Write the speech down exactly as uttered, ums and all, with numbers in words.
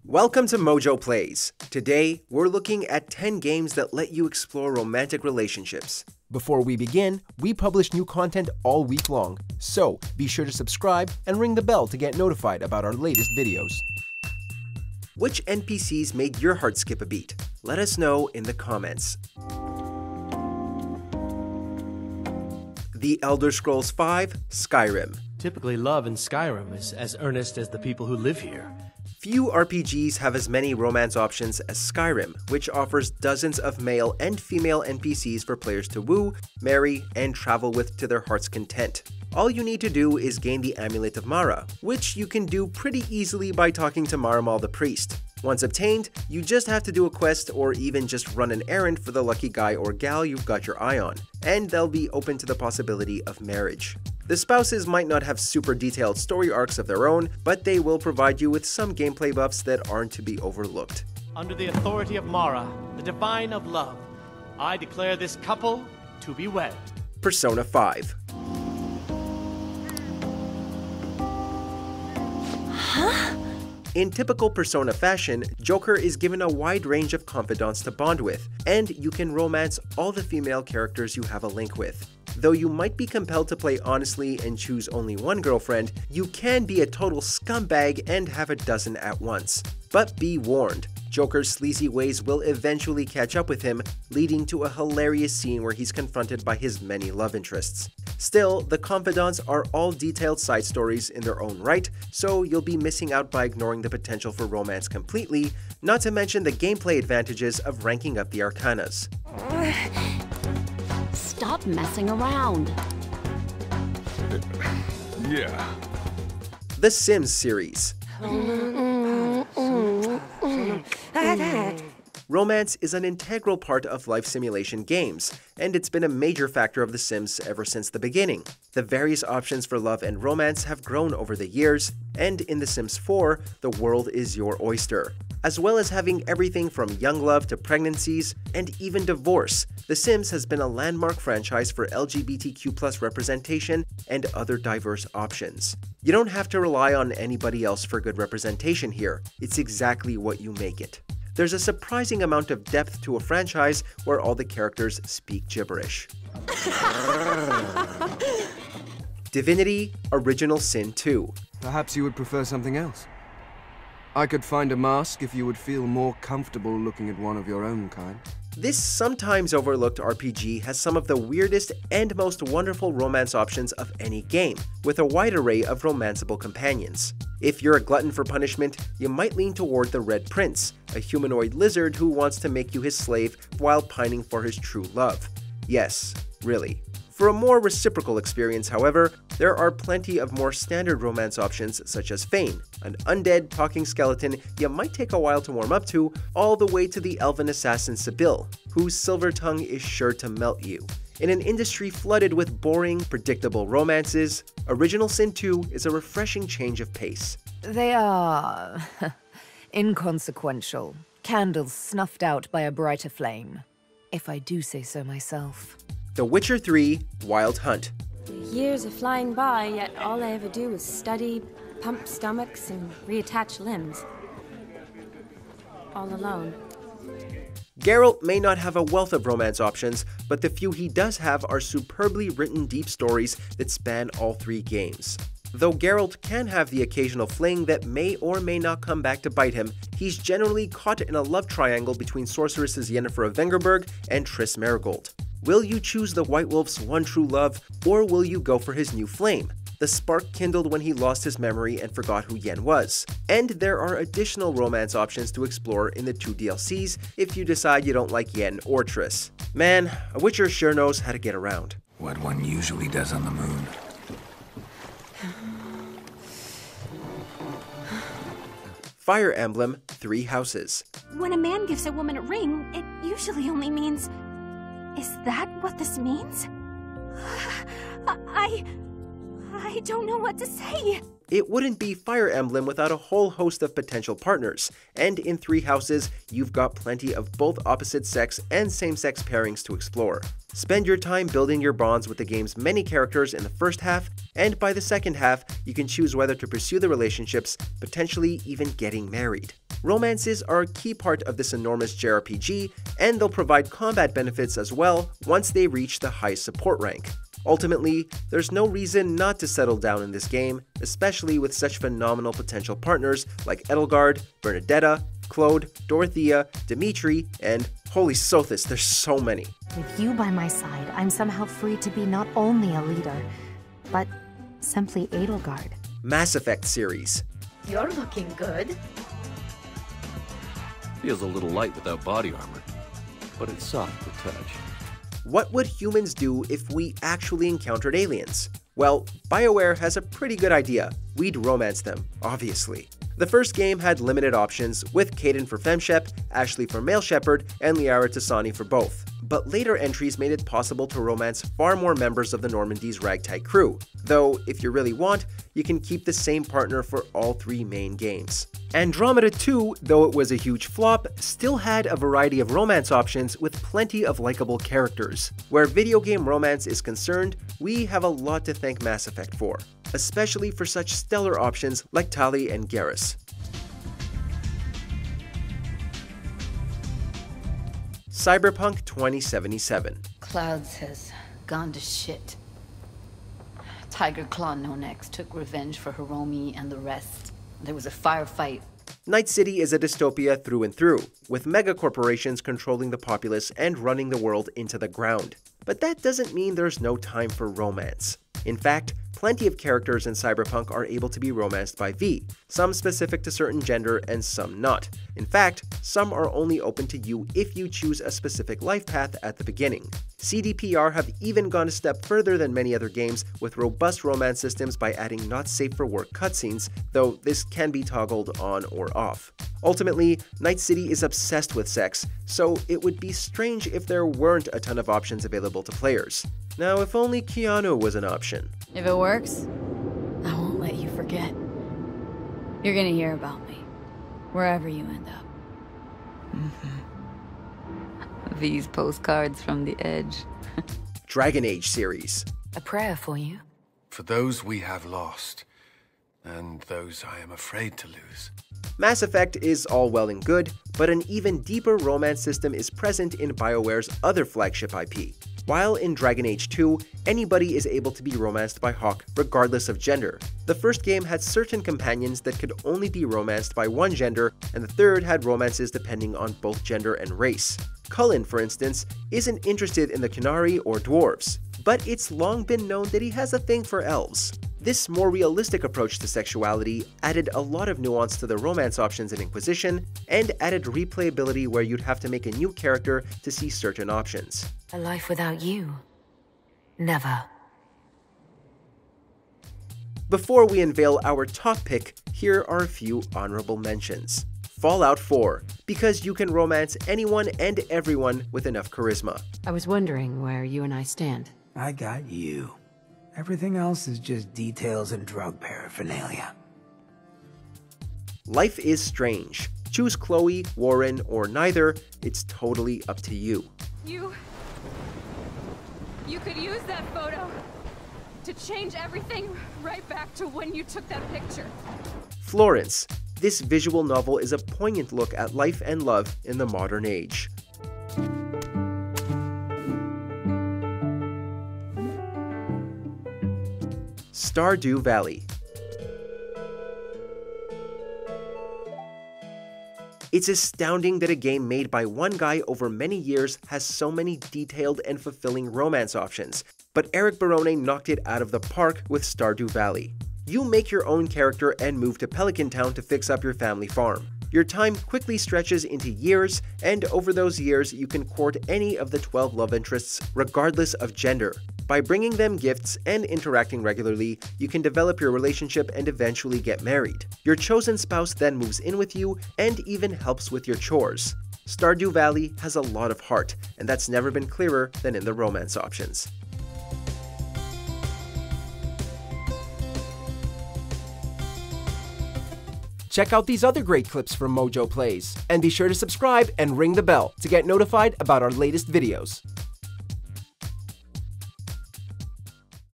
Welcome to MojoPlays. Today, we're looking at ten games that let you explore romantic relationships. Before we begin, we publish new content all week long, so be sure to subscribe and ring the bell to get notified about our latest videos. Which N P Cs made your heart skip a beat? Let us know in the comments. The Elder Scrolls five Skyrim. Typically, love in Skyrim is as earnest as the people who live here. Few R P Gs have as many romance options as Skyrim, which offers dozens of male and female N P Cs for players to woo, marry, and travel with to their heart's content. All you need to do is gain the Amulet of Mara, which you can do pretty easily by talking to Maramal the priest. Once obtained, you just have to do a quest or even just run an errand for the lucky guy or gal you've got your eye on, and they'll be open to the possibility of marriage. The spouses might not have super detailed story arcs of their own, but they will provide you with some gameplay buffs that aren't to be overlooked. Under the authority of Mara, the divine of love, I declare this couple to be wed. Persona five. Huh? In typical Persona fashion, Joker is given a wide range of confidants to bond with, and you can romance all the female characters you have a link with. Though you might be compelled to play honestly and choose only one girlfriend, you can be a total scumbag and have a dozen at once. But be warned, Joker's sleazy ways will eventually catch up with him, leading to a hilarious scene where he's confronted by his many love interests. Still, the confidants are all detailed side stories in their own right, so you'll be missing out by ignoring the potential for romance completely, not to mention the gameplay advantages of ranking up the arcanas. Stop messing around. Yeah. The Sims series. Romance is an integral part of life simulation games, and it's been a major factor of The Sims ever since the beginning. The various options for love and romance have grown over the years, and in The Sims four, the world is your oyster. As well as having everything from young love to pregnancies, and even divorce, The Sims has been a landmark franchise for L G B T Q plus representation and other diverse options. You don't have to rely on anybody else for good representation here, it's exactly what you make it. There's a surprising amount of depth to a franchise where all the characters speak gibberish. Divinity Original Sin two. Perhaps you would prefer something else. I could find a mask if you would feel more comfortable looking at one of your own kind. This sometimes overlooked R P G has some of the weirdest and most wonderful romance options of any game, with a wide array of romanceable companions. If you're a glutton for punishment, you might lean toward the Red Prince, a humanoid lizard who wants to make you his slave while pining for his true love. Yes, really. For a more reciprocal experience, however, there are plenty of more standard romance options such as Fane, an undead talking skeleton you might take a while to warm up to, all the way to the elven assassin Sibyl, whose silver tongue is sure to melt you. In an industry flooded with boring, predictable romances, Original Sin two is a refreshing change of pace. They are inconsequential, candles snuffed out by a brighter flame, if I do say so myself. The Witcher three Wild Hunt. Years are flying by, yet all I ever do is study, pump stomachs, and reattach limbs. All alone. Geralt may not have a wealth of romance options, but the few he does have are superbly written deep stories that span all three games. Though Geralt can have the occasional fling that may or may not come back to bite him, he's generally caught in a love triangle between sorceresses Yennefer of Vengerberg and Triss Merigold. Will you choose the White Wolf's one true love, or will you go for his new flame? The spark kindled when he lost his memory and forgot who Yen was. And there are additional romance options to explore in the two D L Cs if you decide you don't like Yen or Triss. Man, a Witcher sure knows how to get around. What one usually does on the moon. Fire Emblem Three Houses. When a man gives a woman a ring, it usually only means... Is that what this means? I... I don't know what to say. It wouldn't be Fire Emblem without a whole host of potential partners, and in Three Houses, you've got plenty of both opposite sex and same-sex pairings to explore. Spend your time building your bonds with the game's many characters in the first half, and by the second half, you can choose whether to pursue the relationships, potentially even getting married. Romances are a key part of this enormous J R P G, and they'll provide combat benefits as well once they reach the high support rank. Ultimately, there's no reason not to settle down in this game, especially with such phenomenal potential partners like Edelgard, Bernadetta, Claude, Dorothea, Dimitri, and holy Sothis, there's so many. With you by my side, I'm somehow free to be not only a leader, but simply Edelgard. Mass Effect series. You're looking good. Feels a little light without body armor, but it's soft to touch. What would humans do if we actually encountered aliens? Well, BioWare has a pretty good idea. We'd romance them, obviously. The first game had limited options, with Caden for FemShep, Ashley for Male Shepherd, and Liara Tassani for both. But later entries made it possible to romance far more members of the Normandy's ragtag crew, though if you really want, you can keep the same partner for all three main games. Andromeda two, though it was a huge flop, still had a variety of romance options with plenty of likable characters. Where video game romance is concerned, we have a lot to thank Mass Effect for, especially for such stellar options like Tali and Garrus. Cyberpunk twenty seventy-seven. Clouds has gone to shit. Tiger Claw No Next took revenge for Hiromi and the rest. There was a firefight. Night City is a dystopia through and through, with megacorporations controlling the populace and running the world into the ground. But that doesn't mean there's no time for romance. In fact, plenty of characters in Cyberpunk are able to be romanced by V, some specific to certain gender and some not. In fact, some are only open to you if you choose a specific life path at the beginning. C D P R have even gone a step further than many other games with robust romance systems by adding not safe for work cutscenes, though this can be toggled on or off. Ultimately, Night City is obsessed with sex, so it would be strange if there weren't a ton of options available to players. Now, if only Keanu was an option. If it works, I won't let you forget. You're gonna hear about me, wherever you end up. Mm-hmm. These postcards from the edge. Dragon Age series. A prayer for you. For those we have lost, and those I am afraid to lose. Mass Effect is all well and good, but an even deeper romance system is present in BioWare's other flagship I P. While in Dragon Age two, anybody is able to be romanced by Hawke regardless of gender. The first game had certain companions that could only be romanced by one gender, and the third had romances depending on both gender and race. Cullen, for instance, isn't interested in the Qunari or dwarves, but it's long been known that he has a thing for elves. This more realistic approach to sexuality added a lot of nuance to the romance options in Inquisition, and added replayability where you'd have to make a new character to see certain options. A life without you. Never. Before we unveil our top pick, here are a few honorable mentions. Fallout four, because you can romance anyone and everyone with enough charisma. I was wondering where you and I stand. I got you. Everything else is just details and drug paraphernalia. Life is Strange. Choose Chloe, Warren, or neither. It's totally up to you. You... You could use that photo to change everything right back to when you took that picture. Florence. This visual novel is a poignant look at life and love in the modern age. Stardew Valley. It's astounding that a game made by one guy over many years has so many detailed and fulfilling romance options, but Eric Barone knocked it out of the park with Stardew Valley. You make your own character and move to Pelican Town to fix up your family farm. Your time quickly stretches into years, and over those years you can court any of the twelve love interests regardless of gender. By bringing them gifts and interacting regularly, you can develop your relationship and eventually get married. Your chosen spouse then moves in with you and even helps with your chores. Stardew Valley has a lot of heart, and that's never been clearer than in the romance options. Check out these other great clips from MojoPlays, and be sure to subscribe and ring the bell to get notified about our latest videos.